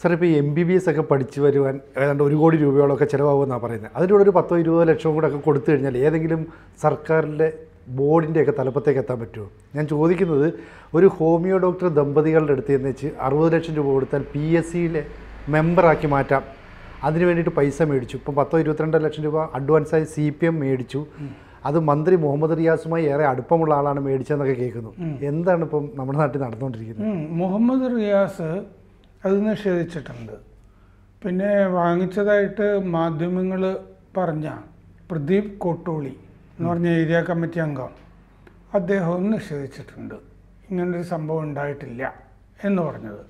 Sir ഇപ്പോൾ MBBS ഒക്കെ പഠിച്ചു വരുവാൻ ഏതാണ്ട് 1 കോടി രൂപയോളമൊക്കെ ചിലവാകുമെന്നാണ് പറയുന്നത്. അതിലൂടെ ഒരു 10-20 ലക്ഷം കൂടെ ഒക്കെ കൊടുത്തു കഴിഞ്ഞാൽ ഏതെങ്കിലും സർക്കാരിൻ്റെ ബോർഡിൻ്റെയൊക്കെ തലപ്പത്തേക്ക് എത്താൻ പറ്റുമോ? ഞാൻ ചോദിക്കുന്നത്, ഒരു ഹോമിയോ ഡോക്ടർ ദമ്പതികളുടെ അടുത്ത് എന്ന് വെച്ച് 60 ലക്ഷം രൂപ കൊടുത്താൽ PSCയിലെ മെമ്പറാക്കി മാറ്റാം. അതിന് വേണ്ടിയിട്ട് പൈസ മേടിച്ചു. ഇപ്പം 22 ലക്ഷം രൂപ അഡ്വാൻസായി CPM മേടിച്ചു. അത് മന്ത്രി മുഹമ്മദ് റിയാസുമായി ഏറെ അടുപ്പമുള്ള ആളാണ് മേടിച്ചതെന്നൊക്കെ കേൾക്കുന്നു. എന്താണ് ഇപ്പം നമ്മുടെ നാട്ടിൽ നടന്നുകൊണ്ടിരിക്കുന്നത്? മുഹമ്മദ് റിയാസ് അത് നിഷേധിച്ചിട്ടുണ്ട്. പിന്നെ വാങ്ങിച്ചതായിട്ട് മാധ്യമങ്ങൾ പറഞ്ഞ പ്രദീപ് കോട്ടൂളി എന്ന് പറഞ്ഞ ഏരിയ കമ്മിറ്റി അംഗം അദ്ദേഹവും നിഷേധിച്ചിട്ടുണ്ട്. ഇങ്ങനൊരു സംഭവം ഉണ്ടായിട്ടില്ല എന്ന് പറഞ്ഞത്.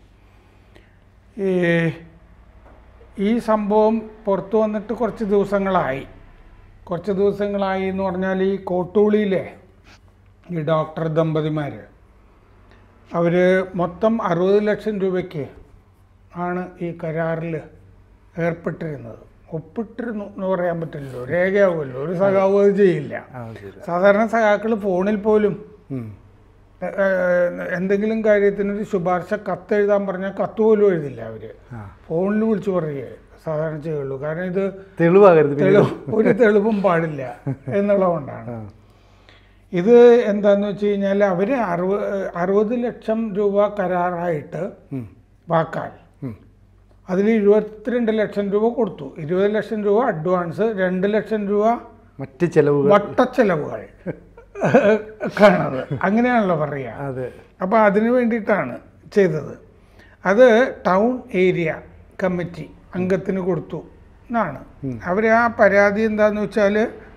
ഈ സംഭവം പുറത്തു വന്നിട്ട് കുറച്ച് ദിവസങ്ങളായി എന്ന് പറഞ്ഞാൽ ഈ കോട്ടൂളിയിലെ ഈ ഡോക്ടർ ദമ്പതിമാർ അവർ മൊത്തം 60 ലക്ഷം രൂപയ്ക്ക് ആണ് ഈ കരാറിൽ ഏർപ്പെട്ടിരുന്നത്. ഒപ്പിട്ടിരുന്നു എന്ന് പറയാൻ പറ്റില്ലല്ലോ, രേഖയാവുമല്ലോ. ഒരു സഖാവ് അത് ചെയ്യില്ല. സാധാരണ സഖാക്കൾ ഫോണിൽ പോലും എന്തെങ്കിലും കാര്യത്തിനൊരു ശുപാർശ കത്തെഴുതാൻ പറഞ്ഞാൽ കത്ത് പോലും എഴുതില്ല. അവർ ഫോണിൽ വിളിച്ചു പറയുക സാധാരണ ചെയ്യുള്ളൂ. കാരണം ഇത് ഒരു തെളിവും പാടില്ല എന്നുള്ളതുകൊണ്ടാണ്. ഇത് എന്താന്ന് വെച്ച് കഴിഞ്ഞാൽ അവർ 60 ലക്ഷം രൂപ കരാറായിട്ട് വാക്കാൽ അതിൽ 22 ലക്ഷം രൂപ കൊടുത്തു. 20 ലക്ഷം രൂപ അഡ്വാൻസ്, 2 ലക്ഷം രൂപ മറ്റ് ചെലവുകൾ, വട്ടച്ചെലവുകൾ കാണത്. അങ്ങനെയാണല്ലോ പറയുക. അപ്പോൾ അതിന് വേണ്ടിയിട്ടാണ് ചെയ്തത്. അത് ടൗൺ ഏരിയ കമ്മിറ്റി അംഗത്തിന് കൊടുത്തു എന്നാണ്. അവർ ആ പരാതി എന്താണെന്ന് വെച്ചാൽ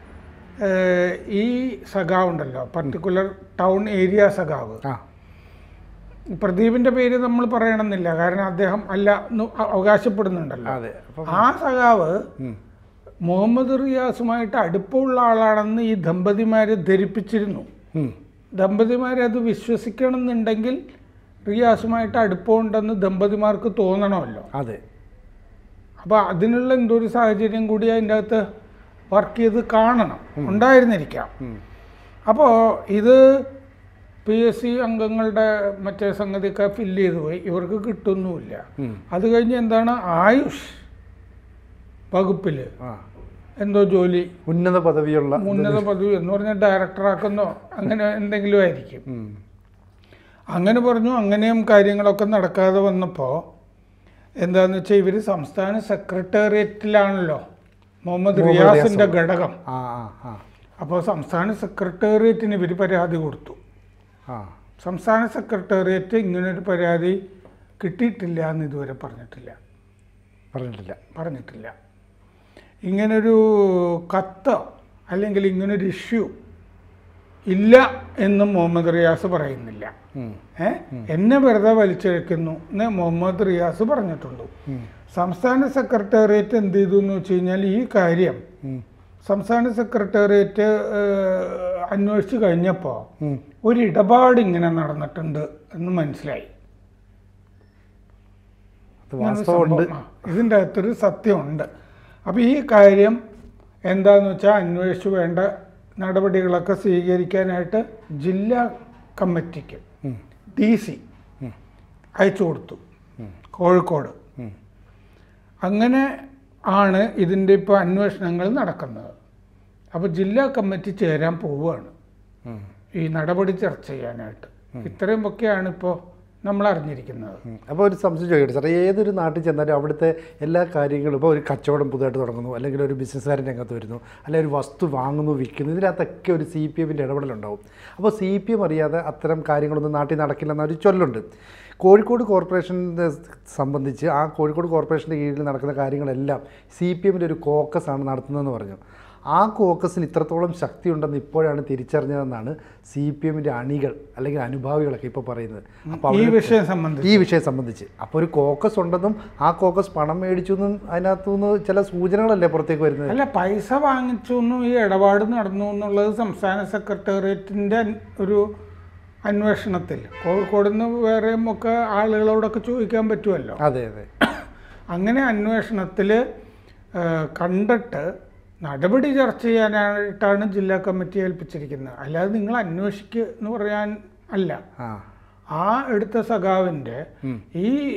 ഈ സഖാവ് ഉണ്ടല്ലോ, പർട്ടിക്കുലർ ടൗൺ ഏരിയ സഖാവ്, പ്രദീപിൻ്റെ പേര് നമ്മൾ പറയണമെന്നില്ല, കാരണം അദ്ദേഹം അല്ല അവകാശപ്പെടുന്നുണ്ടല്ലോ. ആ സഖാവ് മുഹമ്മദ് റിയാസുമായിട്ട് അടുപ്പമുള്ള ആളാണെന്ന് ഈ ദമ്പതിമാരെ ധരിപ്പിച്ചിരുന്നു. ദമ്പതിമാരത് വിശ്വസിക്കണമെന്നുണ്ടെങ്കിൽ റിയാസുമായിട്ട് അടുപ്പമുണ്ടെന്ന് ദമ്പതിമാർക്ക് തോന്നണമല്ലോ. അതെ. അപ്പോൾ അതിനുള്ള എന്തോ ഒരു സാഹചര്യം കൂടി അതിൻ്റെ അകത്ത് വർക്ക് ചെയ്ത് കാണണം, ഉണ്ടായിരുന്നിരിക്കാം. അപ്പോൾ ഇത് PSC അംഗങ്ങളുടെ മറ്റേ സംഗതിയൊക്കെ ഫില്ല് ചെയ്ത് പോയി, ഇവർക്ക് കിട്ടുന്നുമില്ല. അത് കഴിഞ്ഞ് എന്താണ് ആയുഷ് വകുപ്പിൽ എന്തോ ജോലി, ഉന്നത പദവി എന്ന് പറഞ്ഞാൽ ഡയറക്ടറാക്കുന്നോ അങ്ങനെ എന്തെങ്കിലും ആയിരിക്കും. അങ്ങനെ പറഞ്ഞു. അങ്ങനെയും കാര്യങ്ങളൊക്കെ നടക്കാതെ വന്നപ്പോൾ എന്താണെന്ന് വെച്ചാൽ ഇവർ സംസ്ഥാന സെക്രട്ടേറിയറ്റിലാണല്ലോ മുഹമ്മദ് റിയാസിൻ്റെ ഘടകം. അപ്പോൾ സംസ്ഥാന സെക്രട്ടേറിയറ്റിന് ഇവർ പരാതി കൊടുത്തു. സംസ്ഥാന സെക്രട്ടേറിയറ്റ് ഇങ്ങനൊരു പരാതി കിട്ടിയിട്ടില്ല എന്ന് ഇതുവരെ പറഞ്ഞിട്ടില്ല. ഇങ്ങനൊരു കത്ത് അല്ലെങ്കിൽ ഇങ്ങനൊരു ഇഷ്യൂ ഇല്ല എന്നും മുഹമ്മദ് റിയാസ് പറയുന്നില്ല. എന്നെ വെറുതെ വലിച്ചിഴക്കുന്നു എന്ന് മുഹമ്മദ് റിയാസ് പറഞ്ഞിട്ടുണ്ട്. സംസ്ഥാന സെക്രട്ടേറിയറ്റ് എന്ത് ചെയ്തു എന്ന് വെച്ച് കഴിഞ്ഞാൽ ഈ കാര്യം സംസ്ഥാന സെക്രട്ടേറിയറ്റ് അന്വേഷിച്ച് കഴിഞ്ഞപ്പോൾ ഒരു ഇടപാട് ഇങ്ങനെ നടന്നിട്ടുണ്ട് എന്ന് മനസ്സിലായി. ഇതിൻ്റെ അകത്തൊരു സത്യമുണ്ട്. അപ്പോൾ ഈ കാര്യം എന്താന്ന് വെച്ചാൽ അന്വേഷിച്ച് വേണ്ട നടപടികളൊക്കെ സ്വീകരിക്കാനായിട്ട് ജില്ലാ കമ്മിറ്റിക്ക് DC അയച്ചു കൊടുത്തു, കോഴിക്കോട്. അങ്ങനെ ആണ് ഇതിൻ്റെ ഇപ്പോൾ അന്വേഷണങ്ങൾ നടക്കുന്നത്. അപ്പോൾ ജില്ലാ കമ്മിറ്റി ചേരാൻ പോവുകയാണ് ഈ നടപടി ചർച്ച ചെയ്യാനായിട്ട്. ഇത്രയുമൊക്കെയാണ് ഇപ്പോൾ നമ്മൾ അറിഞ്ഞിരിക്കുന്നത്. അപ്പോൾ ഒരു സംശയം ചോദിക്കട്ടെ സാർ, ഏതൊരു നാട്ടിൽ ചെന്നാലും അവിടുത്തെ എല്ലാ കാര്യങ്ങളും, ഇപ്പോൾ ഒരു കച്ചവടം പുതുതായിട്ട് തുടങ്ങുന്നു, അല്ലെങ്കിൽ ഒരു ബിസിനസ്സുകാരൻ രംഗത്ത് വരുന്നു, അല്ലെങ്കിൽ ഒരു വസ്തു വാങ്ങുന്നു, വിൽക്കുന്നു, ഇതിനകത്തൊക്കെ ഒരു CPMൻ്റെ ഇടപെടലുണ്ടാവും. അപ്പോൾ CPM അറിയാതെ അത്തരം കാര്യങ്ങളൊന്നും നാട്ടിൽ നടക്കില്ലെന്നൊരു ചൊല്ലുണ്ട്. കോഴിക്കോട് കോർപ്പറേഷനെ സംബന്ധിച്ച് ആ കോഴിക്കോട് കോർപ്പറേഷൻ്റെ കീഴിൽ നടക്കുന്ന കാര്യങ്ങളെല്ലാം CPMൻ്റെ ഒരു കോക്കസാണ് നടത്തുന്നതെന്ന് പറഞ്ഞു. ആ കോക്കസിന് ഇത്രത്തോളം ശക്തി ഉണ്ടെന്ന് ഇപ്പോഴാണ് തിരിച്ചറിഞ്ഞതെന്നാണ് CPMൻ്റെ അണികൾ അല്ലെങ്കിൽ അനുഭാവികളൊക്കെ ഇപ്പോൾ പറയുന്നത്. അപ്പോൾ ഈ വിഷയം സംബന്ധിച്ച് അപ്പോൾ ഒരു കോക്കസ് ഉണ്ടെന്നും ആ കോക്കസ് പണം മേടിച്ചു എന്നും അതിനകത്തുനിന്ന് ചില സൂചനകളല്ലേ പുറത്തേക്ക് വരുന്നത്? അല്ല, പൈസ വാങ്ങിച്ചു എന്നും ഈ ഇടപാട് നടന്നു എന്നുള്ളത് സംസ്ഥാന സെക്രട്ടേറിയറ്റിൻ്റെ ഒരു അന്വേഷണത്തിൽ കോഴിക്കോട് നിന്ന് വേറെയും ഒക്കെ ആളുകളോടൊക്കെ ചോദിക്കാൻ പറ്റുമല്ലോ. അതെ. അങ്ങനെ അന്വേഷണത്തിൽ കണ്ടിട്ട് നടപടി ചർച്ച ചെയ്യാനായിട്ടാണ് ജില്ലാ കമ്മിറ്റി ഏൽപ്പിച്ചിരിക്കുന്നത്. അല്ലാതെ നിങ്ങൾ അന്വേഷിക്കുക എന്ന് പറയാൻ അല്ല. ആ എടുത്ത സഖാവിൻ്റെ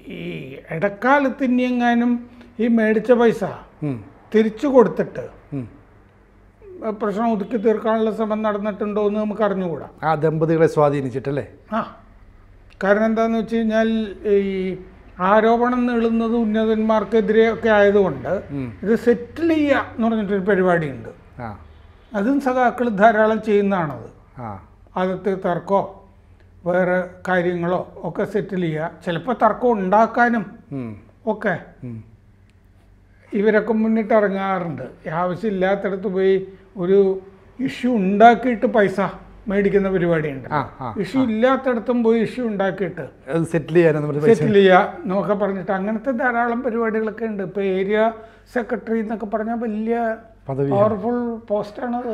ഈ ഇടക്കാലത്ത് ഇനി എങ്ങാനും ഈ മേടിച്ച പൈസ തിരിച്ചു കൊടുത്തിട്ട് പ്രശ്നം ഒതുക്കി തീർക്കാനുള്ള ശ്രമം നടന്നിട്ടുണ്ടോ എന്ന് നമുക്ക് അറിഞ്ഞുകൂടാ. ആ ദമ്പതികളെ സ്വാധീനിച്ചിട്ടല്ലേ? കാരണം എന്താണെന്ന് വെച്ച് കഴിഞ്ഞാൽ ഈ ആരോപണം നീളുന്നത് ഉന്നതന്മാർക്കെതിരെ ഒക്കെ ആയതുകൊണ്ട് ഇത് സെറ്റിൽ ചെയ്യുക എന്ന് പറഞ്ഞിട്ടൊരു പരിപാടിയുണ്ട്. അതും സഖാക്കൾ ധാരാളം ചെയ്യുന്നതാണത്. അകത്ത് തർക്കമോ വേറെ കാര്യങ്ങളോ ഒക്കെ സെറ്റിൽ ചെയ്യുക, ചിലപ്പോൾ തർക്കം ഉണ്ടാക്കാനും ഒക്കെ ഇവരൊക്കെ മുന്നിട്ട് ഇറങ്ങാറുണ്ട്. ആവശ്യമില്ലാത്തടത്ത് പോയി ഒരു ഇഷ്യൂ ഉണ്ടാക്കിയിട്ട് പൈസ മേടിക്കുന്ന പരിപാടിയുണ്ട്. ഇഷ്യൂ ഇല്ലാത്തടത്തും പോയി ഇഷ്യൂ ഉണ്ടാക്കിയിട്ട് സെറ്റിൽ ചെയ്യുക എന്നൊക്കെ പറഞ്ഞിട്ട് അങ്ങനത്തെ ധാരാളം പരിപാടികളൊക്കെ ഉണ്ട്. ഇപ്പോൾ ഏരിയ സെക്രട്ടറി എന്നൊക്കെ പറഞ്ഞാൽ വലിയ പവർഫുൾ പോസ്റ്റാണത്.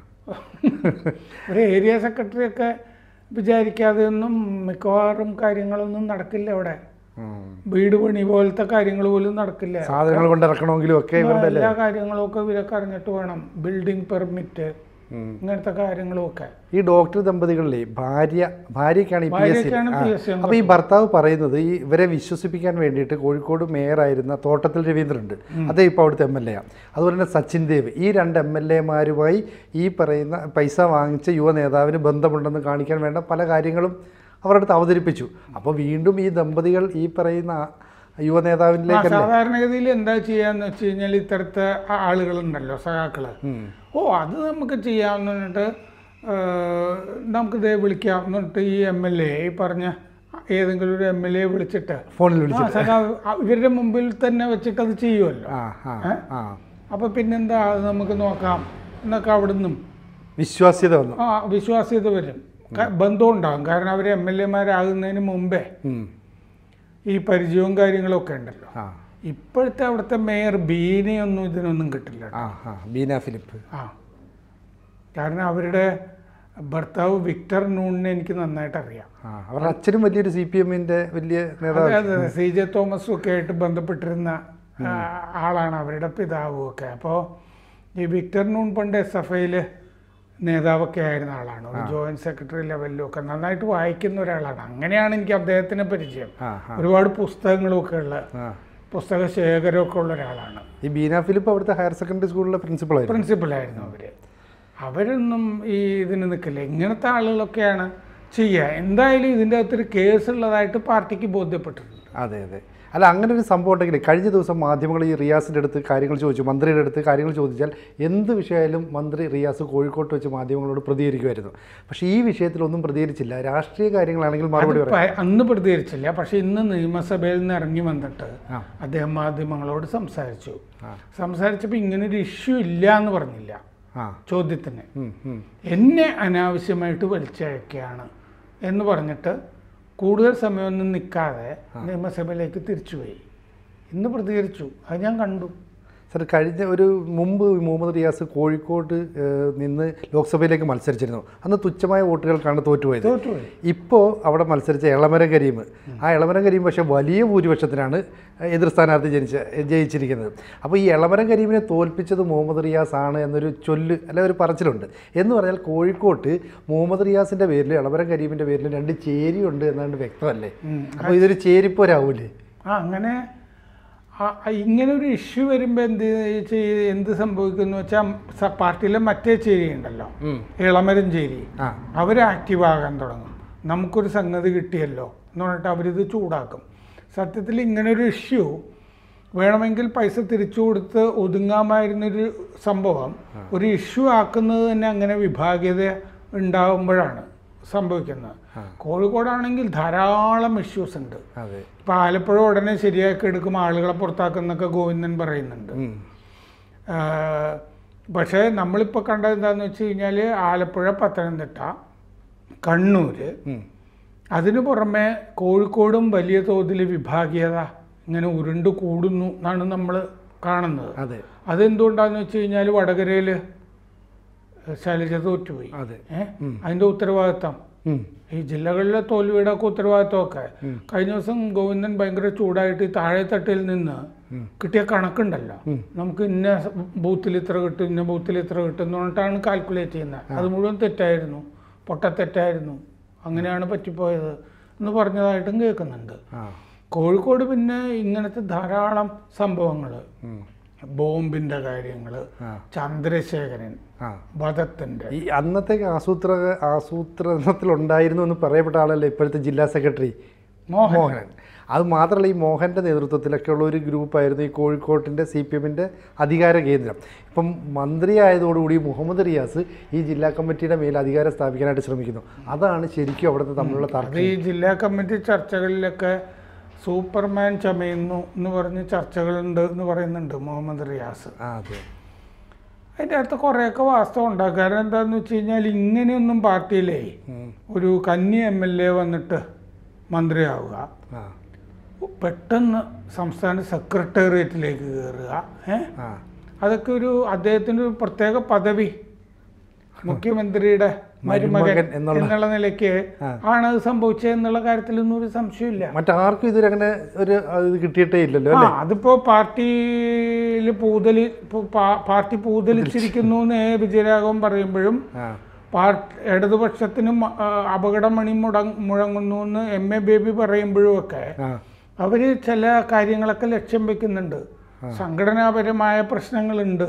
ഒരു ഏരിയ സെക്രട്ടറി ഒക്കെ വിചാരിക്കാതെ ഒന്നും മിക്കവാറും കാര്യങ്ങളൊന്നും നടക്കില്ല അവിടെ. വീട് പണി പോലത്തെ കാര്യങ്ങൾ പോലും നടക്കില്ല. സാധനങ്ങൾ കൊണ്ടിറക്കണമെങ്കിലും ഒക്കെ എല്ലാ കാര്യങ്ങളും ഒക്കെ ഇവരൊക്കെ അറിഞ്ഞിട്ട് വേണം. ബിൽഡിംഗ് പെർമിറ്റ് ഇങ്ങനത്തെ കാര്യങ്ങളും ഒക്കെ. ഈ ഡോക്ടർ ദമ്പതികളിലെ ഭാര്യയ്ക്കാണ് ഈ PSC. അപ്പോൾ ഈ ഭർത്താവ് പറയുന്നത് ഈ ഇവരെ വിശ്വസിപ്പിക്കാൻ വേണ്ടിയിട്ട് കോഴിക്കോട് മേയറായിരുന്ന തോട്ടത്തിൽ രവീന്ദ്രനുണ്ട്, അതേ ഇപ്പോൾ അവിടുത്തെ MLA ആണ്. അതുപോലെ തന്നെ സച്ചിൻ ദേവ്, ഈ 2 MLA-മാരുമായി ഈ പറയുന്ന പൈസ വാങ്ങിച്ച യുവ നേതാവിന് ബന്ധമുണ്ടെന്ന് കാണിക്കാൻ വേണ്ട പല കാര്യങ്ങളും അവരുടെ അടുത്ത് അവതരിപ്പിച്ചു. അപ്പോൾ വീണ്ടും ഈ ദമ്പതികൾ ഈ പറയുന്ന യുവ നേതാവിലേക്ക് സാധാരണഗതിയിൽ എന്താ ചെയ്യാന്ന് വെച്ച് കഴിഞ്ഞാൽ ഇത്തരത്തെ ആളുകളുണ്ടല്ലോ സഖാക്കള്, അത് നമുക്ക് ചെയ്യാമെന്ന് പറഞ്ഞിട്ട് നമുക്കിത് വിളിക്കാം എന്ന് പറഞ്ഞിട്ട് ഈ MLA ഈ പറഞ്ഞ ഏതെങ്കിലും ഒരു MLA വിളിച്ചിട്ട് ഫോണിൽ വിളിച്ചിട്ട് ഇവരുടെ മുമ്പിൽ തന്നെ വെച്ചിട്ട് അത് ചെയ്യുമല്ലോ. അപ്പോൾ പിന്നെന്താ അത് നമുക്ക് നോക്കാം എന്നൊക്കെ അവിടെ നിന്നും വിശ്വാസ്യത വന്നു. വിശ്വാസ്യത വരും, ബന്ധം ഉണ്ടാകും. കാരണം അവർ MLA-മാരാകുന്നതിന് മുമ്പേ ഈ പരിചയവും കാര്യങ്ങളൊക്കെ ഉണ്ടല്ലോ. ഇപ്പോഴത്തെ അവിടുത്തെ മേയർ ബീനയൊന്നും ഇതിനൊന്നും കിട്ടില്ല. ബീന ഫിലിപ്പ്. കാരണം അവരുടെ ഭർത്താവ് വിക്ടർ നൂണിനെ എനിക്ക് നന്നായിട്ട് അറിയാം. അവരുടെ അച്ഛനും വലിയൊരു CPM-ന്റെ വലിയ നേതാവ്. അതെ, CJ തോമസും ഒക്കെ ആയിട്ട് ബന്ധപ്പെട്ടിരുന്ന ആളാണ് അവരുടെ പിതാവും ഒക്കെ. അപ്പോൾ ഈ വിക്ടർ നൂൺ പണ്ട് SFI-യിൽ നേതാവൊക്കെ ആയിരുന്ന ആളാണ്. ഒരു ജോയിന്റ് സെക്രട്ടറി ലെവലിലും ഒക്കെ നന്നായിട്ട് വായിക്കുന്ന ഒരാളാണ്. അങ്ങനെയാണ് എനിക്ക് അദ്ദേഹത്തിന് പരിചയം. ഒരുപാട് പുസ്തകങ്ങളൊക്കെ ഉള്ള പുസ്തക ശേഖരമൊക്കെ ഉള്ള ഒരാളാണ്. ഈ ബീന ഫിലിപ്പ് അവിടുത്തെ ഹയർ സെക്കൻഡറി സ്കൂളിലെ പ്രിൻസിപ്പളായിരുന്നു അവരൊന്നും ഈ ഇതിന് നിൽക്കില്ല. ഇങ്ങനത്തെ ആളുകളൊക്കെയാണ് ചെയ്യുക. എന്തായാലും ഇതിൻ്റെ അകത്തൊരു കേസുള്ളതായിട്ട് പാർട്ടിക്ക് ബോധ്യപ്പെട്ടിട്ടുണ്ട്. അതെ. അല്ല, അങ്ങനെ ഒരു സംഭവം ഉണ്ടെങ്കിൽ കഴിഞ്ഞ ദിവസം മാധ്യമങ്ങൾ ഈ റിയാസിൻ്റെ അടുത്ത് കാര്യങ്ങൾ ചോദിച്ചു, മന്ത്രിയുടെ അടുത്ത് കാര്യങ്ങൾ ചോദിച്ചാൽ എന്ത് വിഷയമായാലും മന്ത്രി റിയാസ് കോഴിക്കോട്ട് വെച്ച് മാധ്യമങ്ങളോട് പ്രതികരിക്കുമായിരുന്നു. പക്ഷേ ഈ വിഷയത്തിലൊന്നും പ്രതികരിച്ചില്ല. രാഷ്ട്രീയ കാര്യങ്ങളാണെങ്കിൽ മറുപടി അന്ന് പ്രതികരിച്ചില്ല. പക്ഷേ ഇന്ന് നിയമസഭയിൽ നിന്ന് ഇറങ്ങി വന്നിട്ട് അദ്ദേഹം മാധ്യമങ്ങളോട് സംസാരിച്ചപ്പോൾ ഇങ്ങനൊരു ഇഷ്യൂ ഇല്ല എന്ന് പറഞ്ഞില്ല. ചോദ്യത്തിന് എന്നെ അനാവശ്യമായിട്ട് വലിച്ചഴക്കുകയാണ് എന്ന് പറഞ്ഞിട്ട് കൂടുതൽ സമയമൊന്നും നിൽക്കാതെ നിയമസഭയിലേക്ക് തിരിച്ചുപോയി. ഇന്ന് പ്രതികരിച്ചു, അത് ഞാൻ കണ്ടു. സാർ, കഴിഞ്ഞ മുമ്പ് മുഹമ്മദ് റിയാസ് കോഴിക്കോട് നിന്ന് ലോക്സഭയിലേക്ക് മത്സരിച്ചിരുന്നു. അന്ന് തുച്ഛമായ വോട്ടുകൾക്കാണ് തോറ്റുപോയത്. ഇപ്പോൾ അവിടെ മത്സരിച്ച എളമരം കരീം, ആ എളമരം കരീം പക്ഷേ വലിയ ഭൂരിപക്ഷത്തിനാണ് എതിർ സ്ഥാനാർത്ഥി ജയിച്ചിരിക്കുന്നത്. അപ്പോൾ ഈ എളമരം കരീമിനെ തോൽപ്പിച്ചത് മുഹമ്മദ് റിയാസ് ആണ് എന്നൊരു ചൊല്ല് അല്ല ഒരു പറച്ചിലുണ്ട്. എന്ന് പറഞ്ഞാൽ കോഴിക്കോട്ട് മുഹമ്മദ് റിയാസിൻ്റെ പേരിൽ എളമരം കരീമിൻ്റെ പേരിൽ 2 ചേരിയുണ്ട് എന്നാണ് വ്യക്തമല്ലേ? അപ്പോൾ ഇതൊരു ചേരിപ്പോരാവൂലേ? അങ്ങനെ ഇങ്ങനൊരു ഇഷ്യൂ വരുമ്പോൾ എന്ത് സംഭവിക്കുന്നു വെച്ചാൽ പാർട്ടിയിലെ മറ്റേ ചേരി ഉണ്ടല്ലോ, ഇളമരം ചേരി, അവർ ആക്റ്റീവ് ആകാൻ തുടങ്ങും. നമുക്കൊരു സംഗതി കിട്ടിയല്ലോ എന്ന് പറഞ്ഞിട്ട് അവരിത് ചൂടാക്കും. സത്യത്തിൽ ഇങ്ങനൊരു ഇഷ്യൂ വേണമെങ്കിൽ പൈസ തിരിച്ചു കൊടുത്ത് ഒതുങ്ങാമായിരുന്നൊരു സംഭവം ഒരു ഇഷ്യൂ ആക്കുന്നത് തന്നെ അങ്ങനെ വിഭാഗീയത ഉണ്ടാകുമ്പോഴാണ് സംഭവിക്കുന്നത്. കോഴിക്കോടാണെങ്കിൽ ധാരാളം ഇഷ്യൂസ് ഉണ്ട്. ഇപ്പം ആലപ്പുഴ ഉടനെ ശരിയാക്കി എടുക്കും, ആളുകളെ പുറത്താക്കുന്നൊക്കെ ഗോവിന്ദൻ പറയുന്നുണ്ട്. പക്ഷേ നമ്മളിപ്പോൾ കണ്ടത് എന്താണെന്ന് വെച്ച് കഴിഞ്ഞാൽ ആലപ്പുഴ, പത്തനംതിട്ട, കണ്ണൂർ, അതിനു പുറമെ കോഴിക്കോടും വലിയ തോതിൽ വിഭാഗീയത ഇങ്ങനെ ഉരുണ്ട് കൂടുന്നു എന്നാണ് നമ്മൾ കാണുന്നത്. അതെന്തുകൊണ്ടാണെന്ന് വെച്ച് കഴിഞ്ഞാൽ വടകരയിൽ ശൈലജ തോറ്റുപോയി. അതിൻ്റെ ഉത്തരവാദിത്തം ഈ ജില്ലകളിലെ തോൽവിയുടെ ഒക്കെ ഉത്തരവാദിത്തമൊക്കെ കഴിഞ്ഞ ദിവസം ഗോവിന്ദൻ ഭയങ്കര ചൂടായിട്ട് ഈ താഴെത്തട്ടിൽ നിന്ന് കിട്ടിയ കണക്കുണ്ടല്ലോ, നമുക്ക് ഇന്ന ബൂത്തിൽ ഇത്ര കിട്ടും, ഇന്ന ബൂത്തിൽ ഇത്ര കിട്ടും എന്ന് പറഞ്ഞിട്ടാണ് കാൽക്കുലേറ്റ് ചെയ്യുന്നത്. അത് മുഴുവൻ തെറ്റായിരുന്നു, പൊട്ടത്തെറ്റായിരുന്നു, അങ്ങനെയാണ് പറ്റിപ്പോയത് എന്ന് പറഞ്ഞതായിട്ടും കേൾക്കുന്നുണ്ട്. കോഴിക്കോട് പിന്നെ ഇങ്ങനത്തെ ധാരാളം സംഭവങ്ങൾ, ബോംബിന്റെ കാര്യങ്ങൾ, ചന്ദ്രശേഖരൻ വധത്തിന്റെ ഈ അന്നത്തെ ആസൂത്രണത്തിലുണ്ടായിരുന്നു എന്ന് പറയപ്പെട്ട ആളല്ലേ ഇപ്പോഴത്തെ ജില്ലാ സെക്രട്ടറി മോഹൻ. അത് മാത്രമല്ല, ഈ മോഹൻ്റെ നേതൃത്വത്തിലൊക്കെ ഉള്ള ഒരു ഗ്രൂപ്പായിരുന്നു ഈ കോഴിക്കോട്ടിൻ്റെ CPM-ൻ്റെ അധികാര കേന്ദ്രം. ഇപ്പം മന്ത്രിയായതോടുകൂടി മുഹമ്മദ് റിയാസ് ഈ ജില്ലാ കമ്മിറ്റിയുടെ മേൽ അധികാരം സ്ഥാപിക്കാനായിട്ട് ശ്രമിക്കുന്നു. അതാണ് ശരിക്കും അവിടുത്തെ തമ്മിലുള്ള തർക്കം. ഈ ജില്ലാ കമ്മിറ്റി ചർച്ചകളിലൊക്കെ സൂപ്പർമാൻ ചമയുന്നു എന്ന് പറഞ്ഞ് ചർച്ചകളുണ്ട് എന്ന് പറയുന്നുണ്ട് മുഹമ്മദ് റിയാസ്. അതെ, അതിൻ്റെ അടുത്ത് കുറേയൊക്കെ വാസ്തവം ഉണ്ടാകും. കാരണം എന്താണെന്ന് വെച്ച് കഴിഞ്ഞാൽ ഇങ്ങനെയൊന്നും പാർട്ടിയിലേ ഒരു കന്നി MLA വന്നിട്ട് മന്ത്രിയാവുക, പെട്ടെന്ന് സംസ്ഥാന സെക്രട്ടേറിയറ്റിലേക്ക് കയറുക, അതൊക്കെ അദ്ദേഹത്തിൻ്റെ ഒരു പ്രത്യേക പദവി, മുഖ്യമന്ത്രിയുടെ മരുമകൻ എന്നുള്ള നിലയ്ക്ക് ആണ് അത് സംഭവിച്ചത് എന്നുള്ള കാര്യത്തിലൊന്നും ഒരു സംശയമില്ല. മറ്റാർക്കും ഇതിലങ്ങനെ ഒരു ഇത് കിട്ടിയിട്ടേ ഇല്ലല്ലോ. അതിപ്പോ പാർട്ടി പൂതലിച്ചിരിക്കുന്നു എന്ന് വിജയരാഘവൻ പറയുമ്പോഴും ഇടതുപക്ഷത്തിനും അപകടമണി മുഴങ്ങുന്നു എന്ന് MA ബേബി പറയുമ്പോഴും ഒക്കെ അവര് ചില കാര്യങ്ങളൊക്കെ ലക്ഷ്യം വെക്കുന്നുണ്ട്. സംഘടനാപരമായ പ്രശ്നങ്ങളുണ്ട്,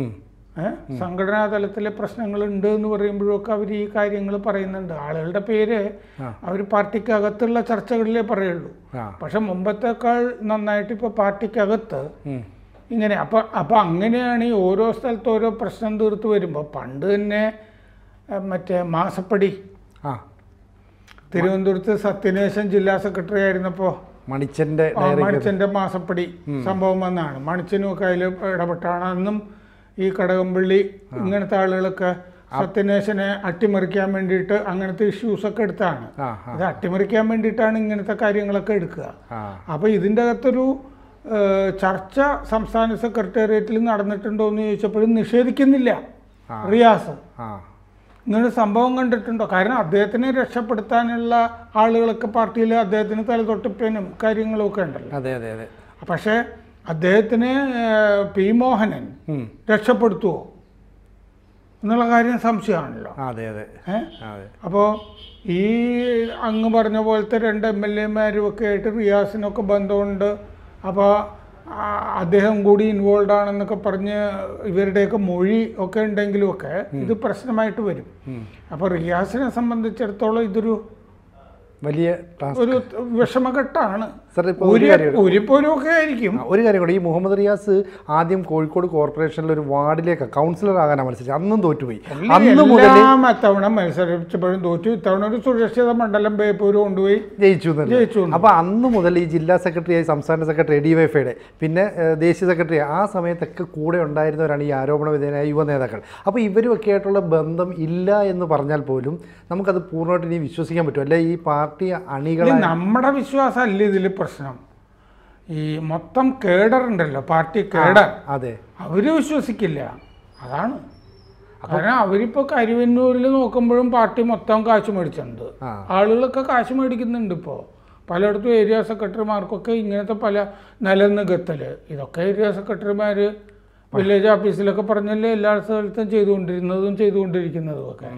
സംഘടനാ തലത്തിലെ പ്രശ്നങ്ങളുണ്ട് എന്ന് പറയുമ്പോഴൊക്കെ അവർ ഈ കാര്യങ്ങൾ പറയുന്നുണ്ട്. ആളുകളുടെ പേര് അവർ പാർട്ടിക്കകത്തുള്ള ചർച്ചകളിലേ പറയുള്ളൂ. പക്ഷെ മുമ്പത്തേക്കാൾ നന്നായിട്ട് ഇപ്പോൾ പാർട്ടിക്കകത്ത് ഇങ്ങനെ അപ്പം അങ്ങനെയാണ് ഈ ഓരോ സ്ഥലത്ത് ഓരോ പ്രശ്നം തീർത്ത് വരുമ്പോൾ. പണ്ട് തന്നെ മറ്റേ മാസപ്പടി തിരുവനന്തപുരത്ത് സത്യനേശൻ ജില്ലാ സെക്രട്ടറി ആയിരുന്നപ്പോൾ മണിച്ചൻ്റെ മാസപ്പടി സംഭവം വന്നാണ്. മണിച്ചനുമൊക്കെ അതിൽ ഇടപെട്ടാണ്. അന്നും ഈ കടകംപള്ളി ഇങ്ങനത്തെ ആളുകളൊക്കെ സത്യനേശനെ അട്ടിമറിക്കാൻ വേണ്ടിയിട്ട് അങ്ങനത്തെ ഇഷ്യൂസൊക്കെ എടുത്താണ്. അത് അട്ടിമറിക്കാൻ വേണ്ടിയിട്ടാണ് ഇങ്ങനത്തെ കാര്യങ്ങളൊക്കെ എടുക്കുക. അപ്പോൾ ഇതിൻ്റെ അകത്തൊരു ചർച്ച സംസ്ഥാന സെക്രട്ടേറിയറ്റിൽ നടന്നിട്ടുണ്ടോ എന്ന് ചോദിച്ചപ്പോഴും നിഷേധിക്കുന്നില്ല റിയാസ്. ഇങ്ങനെ സംഭവം കണ്ടിട്ടുണ്ടോ? കാരണം അദ്ദേഹത്തിനെ രക്ഷപ്പെടുത്താനുള്ള ആളുകളൊക്കെ പാർട്ടിയിൽ അദ്ദേഹത്തിന് തലതൊട്ടിപ്പനും കാര്യങ്ങളും ഒക്കെ ഉണ്ടല്ലോ. അതെ അതെ അതെ. പക്ഷേ അദ്ദേഹത്തിന് P. മോഹനൻ രക്ഷപ്പെടുത്തുമോ എന്നുള്ള കാര്യം സംശയമാണല്ലോ. അതെ അതെ. അപ്പോൾ ഈ അങ്ങ് പറഞ്ഞ പോലത്തെ 2 MLA മാരും ഒക്കെ ആയിട്ട് റിയാസിനൊക്കെ ബന്ധമുണ്ട്. അപ്പോൾ അദ്ദേഹം കൂടി ഇൻവോൾവ് ആണെന്നൊക്കെ പറഞ്ഞ് ഇവരുടെയൊക്കെ മൊഴി ഒക്കെ ഉണ്ടെങ്കിലും ഒക്കെ ഇത് പ്രശ്നമായിട്ട് വരും. അപ്പോൾ റിയാസിനെ സംബന്ധിച്ചിടത്തോളം ഇതൊരു വലിയ ഒരു വിഷമഘട്ടമാണ്. ഒക്കെ ആയിരിക്കും. ഒരു കാര്യം കൂടെ, ഈ മുഹമ്മദ് റിയാസ് ആദ്യം കോഴിക്കോട് കോർപ്പറേഷനിൽ ഒരു വാർഡിലേക്ക് കൗൺസിലർ ആകാനാണ് മത്സരിച്ചത്. അന്നും തോറ്റുപോയി. തവണ മത്സരിച്ചപ്പോഴും തോറ്റു. ഇത്തവണ ഒരു സുരക്ഷിത മണ്ഡലം ബേപ്പൂര് കൊണ്ടുപോയി ജയിച്ചു. അപ്പോൾ അന്ന് മുതൽ ഈ ജില്ലാ സെക്രട്ടറിയായി, സംസ്ഥാന സെക്രട്ടറി DYFIയുടെ, പിന്നെ ദേശീയ സെക്രട്ടറി, ആ സമയത്തൊക്കെ കൂടെ ഉണ്ടായിരുന്നവരാണ് ഈ ആരോപണ വിധേയനായ യുവ നേതാക്കൾ. അപ്പോൾ ഇവരുമൊക്കെ ആയിട്ടുള്ള ബന്ധം ഇല്ല എന്ന് പറഞ്ഞാൽ പോലും നമുക്കത് പൂർണ്ണമായിട്ട് ഇനി വിശ്വസിക്കാൻ പറ്റും. അല്ലെ ഈ പാർട്ടി അണികൾ, നമ്മുടെ വിശ്വാസം അല്ല ഇതിൽ പ്രശ്നം. ഈ മൊത്തം കേഡർ ഉണ്ടല്ലോ, പാർട്ടി കേഡർ, അതെ, അവര് വിശ്വസിക്കില്ല. അതാണ് കാരണം അവരിപ്പോൾ കരുവന്നൂരിൽ നോക്കുമ്പോഴും പാർട്ടി മൊത്തം കാശ് മേടിച്ചിട്ടുണ്ട്. ആളുകളൊക്കെ കാശ് മേടിക്കുന്നുണ്ട്. ഇപ്പോൾ പലയിടത്തും ഏരിയ സെക്രട്ടറിമാർക്കൊക്കെ ഇങ്ങനത്തെ പല നിലനികത്തല്, ഇതൊക്കെ ഏരിയ സെക്രട്ടറിമാർ വില്ലേജ് ഓഫീസിലൊക്കെ പറഞ്ഞല്ലേ എല്ലാ സ്ഥലത്തും ചെയ്തുകൊണ്ടിരിക്കുന്നതും ഒക്കെ.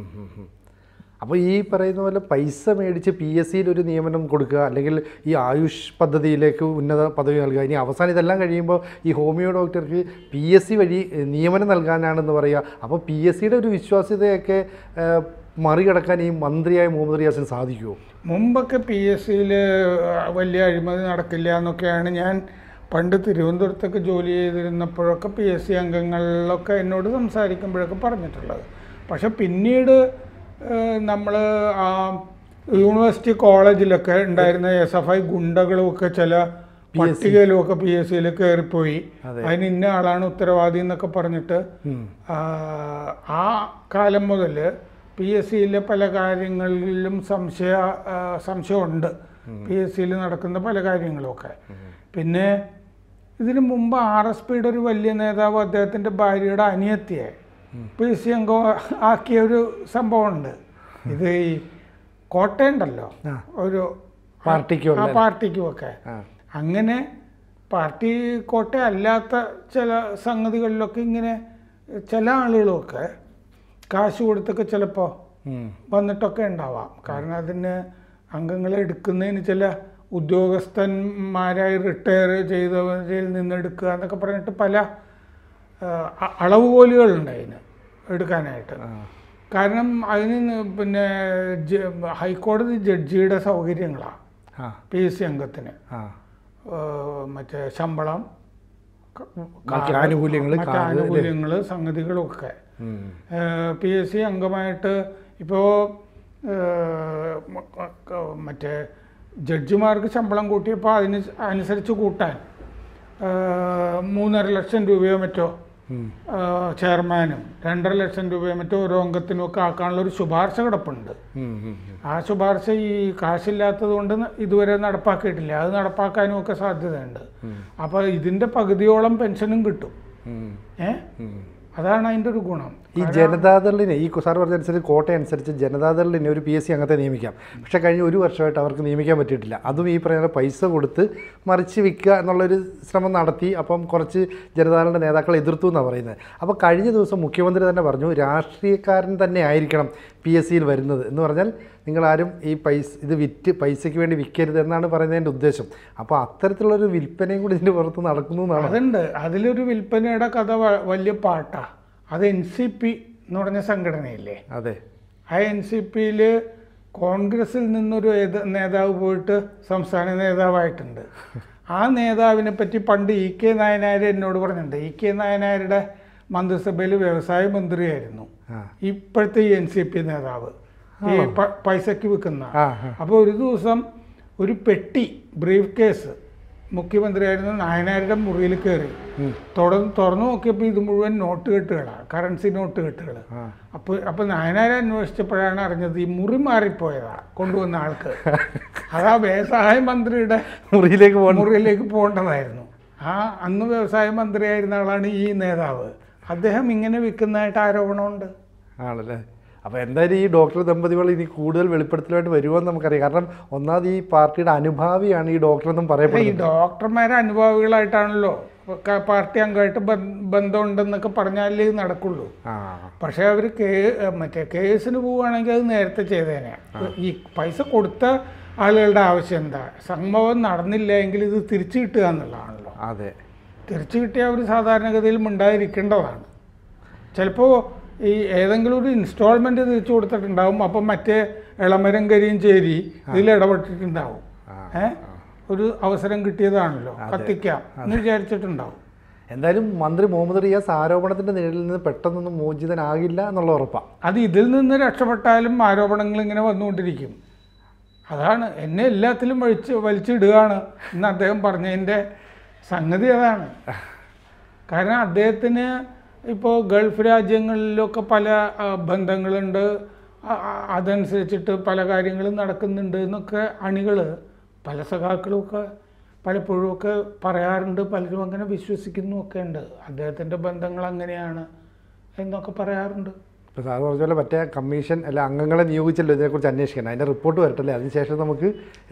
അപ്പോൾ ഈ പറയുന്ന പോലെ പൈസ മേടിച്ച് PSCയിൽ ഒരു നിയമനം കൊടുക്കുക, അല്ലെങ്കിൽ ഈ ആയുഷ് പദ്ധതിയിലേക്ക് ഉന്നത പദവി നൽകുക. ഇനി അവസാനം ഇതെല്ലാം കഴിയുമ്പോൾ ഈ ഹോമിയോ ഡോക്ടർക്ക് PSC വഴി നിയമനം നൽകാനാണെന്ന് പറയുക. അപ്പോൾ PSCയുടെ ഒരു വിശ്വാസ്യതയൊക്കെ മറികടക്കാൻ ഈ മന്ത്രിയായ മുഹമ്മദ് റിയാസിന് സാധിക്കുമോ? മുമ്പൊക്കെ PSCയിൽ വലിയ അഴിമതി നടക്കില്ല എന്നൊക്കെയാണ് ഞാൻ പണ്ട് തിരുവനന്തപുരത്തൊക്കെ ജോലി ചെയ്തിരുന്നപ്പോഴൊക്കെ PSC അംഗങ്ങളിലൊക്കെ എന്നോട് സംസാരിക്കുമ്പോഴൊക്കെ പറഞ്ഞിട്ടുള്ളത്. പക്ഷെ പിന്നീട് നമ്മൾ ആ യൂണിവേഴ്സിറ്റി കോളേജിലൊക്കെ ഉണ്ടായിരുന്ന SFI ഗുണ്ടകളുമൊക്കെ ചില പട്ടികയിലുമൊക്കെ PSCയിൽ കയറിപ്പോയി. അതിന് ഇന്ന ആളാണ് ഉത്തരവാദി എന്നൊക്കെ പറഞ്ഞിട്ട് ആ കാലം മുതൽ PSCയിലെ പല കാര്യങ്ങളിലും സംശയമുണ്ട്. PSCയിൽ നടക്കുന്ന പല കാര്യങ്ങളുമൊക്കെ. പിന്നെ ഇതിനു മുമ്പ് RSPയുടെ ഒരു വലിയ നേതാവ് അദ്ദേഹത്തിൻ്റെ ഭാര്യയുടെ അനിയത്തിയെ PSC അംഗം ആക്കിയ ഒരു സംഭവമുണ്ട്. ഇത് ഈ കോട്ടയുണ്ടല്ലോ ഒരു പാർട്ടിക്കുമൊക്കെ അങ്ങനെ പാർട്ടി കോട്ടയല്ലാത്ത ചില സംഗതികളിലൊക്കെ ഇങ്ങനെ ചില ആളുകളൊക്കെ കാശ് കൊടുത്തൊക്കെ ചിലപ്പോൾ വന്നിട്ടൊക്കെ ഉണ്ടാവാം. കാരണം അതിന് അംഗങ്ങളെ എടുക്കുന്നതിന് ചില ഉദ്യോഗസ്ഥന്മാരായി റിട്ടയർ ചെയ്തവരിൽ നിന്നെടുക്കുക എന്നൊക്കെ പറഞ്ഞിട്ട് പല അളവുകോലുകളുണ്ട് അതിന് എടുക്കാനായിട്ട്. കാരണം അതിന് പിന്നെ ഹൈക്കോടതി ജഡ്ജിയുടെ സൗകര്യങ്ങളാണ് PSC അംഗത്തിന്. മറ്റേ ശമ്പളം, മറ്റ് ആനുകൂല്യങ്ങൾ, സംഗതികളൊക്കെ. PSC അംഗമായിട്ട് ഇപ്പോൾ മറ്റേ ജഡ്ജിമാർക്ക് ശമ്പളം കൂട്ടിയപ്പോൾ അതിന് അനുസരിച്ച് കൂട്ടാൻ 3.5 ലക്ഷം രൂപയോ മറ്റോ ചെയർമാനും 2.5 ലക്ഷം രൂപയോ മറ്റോ ഓരോ അംഗത്തിനും ഒക്കെ ആക്കാനുള്ള ഒരു ശുപാർശ കിടപ്പുണ്ട്. ആ ശുപാർശ ഈ കാശില്ലാത്തത് കൊണ്ട് ഇതുവരെ നടപ്പാക്കിയിട്ടില്ല. അത് നടപ്പാക്കാനും ഒക്കെ സാധ്യതയുണ്ട്. അപ്പോൾ ഇതിൻ്റെ പകുതിയോളം പെൻഷനും കിട്ടും. അതാണ് അതിൻ്റെ ഒരു ഗുണം. ഈ ജനതാദളിനെ ഈ സാർ പറഞ്ഞനുസരിച്ച് കോട്ടയം അനുസരിച്ച് ജനതാദളിനെ ഒരു PSC അംഗത്തെ നിയമിക്കാം. പക്ഷേ കഴിഞ്ഞ 1 വർഷമായിട്ട് അവർക്ക് നിയമിക്കാൻ പറ്റിയിട്ടില്ല. അതും ഈ പറയുന്ന പൈസ കൊടുത്ത് മറിച്ച് വിൽക്കുക എന്നുള്ളൊരു ശ്രമം നടത്തി. അപ്പം കുറച്ച് ജനതാദളിൻ്റെ നേതാക്കൾ എതിർത്തു എന്നാണ് പറയുന്നത്. അപ്പോൾ കഴിഞ്ഞ ദിവസം മുഖ്യമന്ത്രി തന്നെ പറഞ്ഞു രാഷ്ട്രീയക്കാരൻ തന്നെ ആയിരിക്കണം PSCയിൽ വരുന്നത് എന്ന് പറഞ്ഞാൽ നിങ്ങളാരും ഈ ഇത് വിറ്റ് പൈസയ്ക്ക് വേണ്ടി വിൽക്കരുത് എന്നാണ് പറയുന്നതിൻ്റെ ഉദ്ദേശം. അപ്പോൾ അത്തരത്തിലുള്ളൊരു വിൽപ്പനയും കൂടി ഇതിൻ്റെ പുറത്ത് നടക്കുന്നു എന്നാണ്. അതുണ്ട്. അതിലൊരു വിൽപ്പനയുടെ കഥ വലിയ പാട്ടാണ്. അത് NCP എന്ന് പറഞ്ഞ സംഘടനയില്ലേ? അതെ. ആ NCPയിൽ കോൺഗ്രസിൽ നിന്നൊരു നേതാവ് പോയിട്ട് സംസ്ഥാന നേതാവായിട്ടുണ്ട്. ആ നേതാവിനെ പറ്റി പണ്ട് EK നായനാർ എന്നോട് പറഞ്ഞിട്ടുണ്ട്. EK നായനാരുടെ മന്ത്രിസഭയിൽ വ്യവസായ മന്ത്രിയായിരുന്നു ഇപ്പോഴത്തെ ഈ NCP നേതാവ്, ഈ പൈസയ്ക്ക് വിൽക്കുന്ന. അപ്പോൾ ഒരു ദിവസം ഒരു പെട്ടി ബ്രീഫ് കേസ് മുഖ്യമന്ത്രിയായിരുന്ന നായനാരുടെ മുറിയിൽ കയറി തുറന്നു നോക്കിയപ്പോൾ ഇത് മുഴുവൻ നോട്ട് കെട്ടുകളാണ്, കറൻസി നോട്ട് കെട്ടുകൾ. അപ്പോൾ നായനാരെ അന്വേഷിച്ചപ്പോഴാണ് അറിഞ്ഞത് ഈ മുറി മാറിപ്പോയതാ കൊണ്ടുവന്ന ആൾക്ക്. അതാ വ്യവസായ മന്ത്രിയുടെ മുറിയിലേക്ക് പോകേണ്ടതായിരുന്നു. അന്ന് വ്യവസായ മന്ത്രിയായിരുന്ന ആളാണ് ഈ നേതാവ്. അദ്ദേഹം ഇങ്ങനെ വിൽക്കുന്നതായിട്ട് ആരോപണമുണ്ട്. ആണല്ലേ? അപ്പോൾ എന്തായാലും ഈ ഡോക്ടർ ദമ്പതികൾ ഇനി കൂടുതൽ വെളിപ്പെടുത്തലായിട്ട് വരുമെന്ന് നമുക്കറിയാം. കാരണം ഒന്നാമത് ഈ പാർട്ടിയുടെ അനുഭാവിയാണ് ഈ ഡോക്ടർ എന്നും പറയപ്പെടുന്നത്. ഈ ഡോക്ടർമാരെ അനുഭാവികളായിട്ടാണല്ലോ പാർട്ടി അംഗമായിട്ട് ബന്ധമുണ്ടെന്നൊക്കെ പറഞ്ഞാലേ നടക്കുള്ളൂ. പക്ഷേ അവർ കേസിന് പോവുകയാണെങ്കിൽ അത് നേരത്തെ ചെയ്തേനെ. ഈ പൈസ കൊടുത്ത ആളുകളുടെ ആവശ്യം എന്താ? സംഭവം നടന്നില്ല എങ്കിൽ ഇത് തിരിച്ചു കിട്ടുക എന്നുള്ളതാണല്ലോ. അതെ, തിരിച്ചു കിട്ടിയ അവർ സാധാരണഗതിയിൽ ഉണ്ടായിരിക്കേണ്ടതാണ്. ചിലപ്പോൾ ഈ ഏതെങ്കിലും ഒരു ഇൻസ്റ്റാൾമെൻറ്റ് തിരിച്ചു കൊടുത്തിട്ടുണ്ടാവും. അപ്പം മറ്റേ എളമരം കരിയും ചേരി ഇതിൽ ഇടപെട്ടിട്ടുണ്ടാവും. ഒരു അവസരം കിട്ടിയതാണല്ലോ, കത്തിക്കാം എന്ന് വിചാരിച്ചിട്ടുണ്ടാവും. എന്തായാലും മന്ത്രി മുഹമ്മദ് റിയാസ് ആരോപണത്തിൻ്റെ നിഴലിൽ നിന്ന് പെട്ടെന്നൊന്നും മോചിതനാകില്ല എന്നുള്ള ഉറപ്പാണ്. അത് ഇതിൽ നിന്ന് രക്ഷപ്പെട്ടാലും ആരോപണങ്ങൾ ഇങ്ങനെ വന്നുകൊണ്ടിരിക്കും. അതാണ് എന്നെ എല്ലാത്തിലും വലിച്ചിടുകയാണ് എന്ന് അദ്ദേഹം പറഞ്ഞതിൻ്റെ സംഗതി. അതാണ് കാരണം അദ്ദേഹത്തിന് ഇപ്പോൾ ഗൾഫ് രാജ്യങ്ങളിലൊക്കെ പല ബന്ധങ്ങളുണ്ട്, അതനുസരിച്ചിട്ട് പല കാര്യങ്ങളും നടക്കുന്നുണ്ട് എന്നൊക്കെ അണികൾ പല സഖാക്കളുമൊക്കെ പലപ്പോഴുമൊക്കെ പറയാറുണ്ട്. പലരും അങ്ങനെ വിശ്വസിക്കുന്നു ഒക്കെ ഉണ്ട്. അദ്ദേഹത്തിൻ്റെ ബന്ധങ്ങൾ അങ്ങനെയാണ് എന്നൊക്കെ പറയാറുണ്ട്. ഇപ്പോൾ സാർ പറഞ്ഞ പോലെ മറ്റേ കമ്മീഷൻ അല്ല അംഗങ്ങളെ നിയോഗിച്ചല്ലോ ഇതിനെക്കുറിച്ച് അന്വേഷിക്കണം. അതിൻ്റെ റിപ്പോർട്ട് വരട്ടല്ലേ, അതിനുശേഷം നമുക്ക്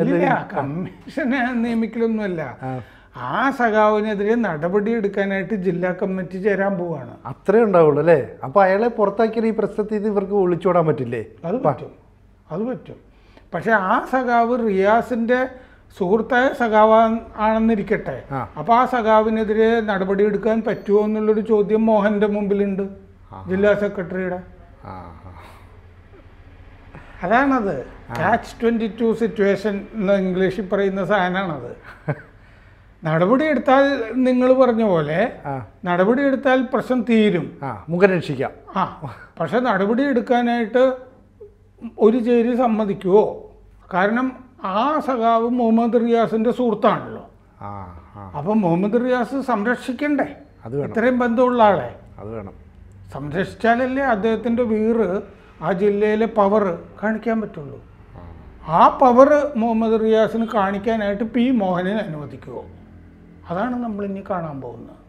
കമ്മീഷനെ നിയമിക്കലൊന്നുമല്ല. ആ സഖാവിനെതിരെ നടപടി എടുക്കാനായിട്ട് ജില്ലാ കമ്മിറ്റി ചേരാൻ പോവുകയാണ്. അത്രേ ഉണ്ടാവുള്ളൂ അല്ലേ? അപ്പോൾ അയാളെ പുറത്താക്കിയാൽ ഈ പ്രശ്നത്തിൽ ഇത് ഇവർക്ക് ഒളിച്ചോടാൻ പറ്റില്ലേ? അത് പറ്റും. പക്ഷെ ആ സഖാവ് റിയാസിൻ്റെ സുഹൃത്തായ സഖാവ് ആണെന്നിരിക്കട്ടെ. അപ്പോൾ ആ സഖാവിനെതിരെ നടപടി എടുക്കാൻ പറ്റുമോ എന്നുള്ളൊരു ചോദ്യം മോഹൻ്റെ മുമ്പിലുണ്ട്, ജില്ലാ സെക്രട്ടറിയുടെ. അതാണത് Catch-22 സിറ്റുവേഷൻ എന്ന് ഇംഗ്ലീഷിൽ പറയുന്ന സാധനമാണത്. നടപടി എടുത്താൽ നിങ്ങൾ പറഞ്ഞ പോലെ നടപടി എടുത്താൽ പ്രശ്നം തീരും, മുഖം രക്ഷിക്കാം. പക്ഷെ നടപടി എടുക്കാനായിട്ട് ഒരു ചേരി സമ്മതിക്കുമോ? കാരണം ആ സഖാവ് മുഹമ്മദ് റിയാസിൻ്റെ സുഹൃത്താണല്ലോ. അപ്പം മുഹമ്മദ് റിയാസ് സംരക്ഷിക്കണ്ടേ? ഇത്രയും ബന്ധമുള്ള ആളെ അത് വേണം. സംരക്ഷിച്ചാലല്ലേ അദ്ദേഹത്തിൻ്റെ വീറ് ആ ജില്ലയിലെ പവർ കാണിക്കാൻ പറ്റുള്ളൂ. ആ പവർ മുഹമ്മദ് റിയാസിന് കാണിക്കാനായിട്ട് P. മോഹനനെ അനുവദിക്കുമോ? അതാണ് നമ്മളിനി കാണാൻ പോകുന്നത്.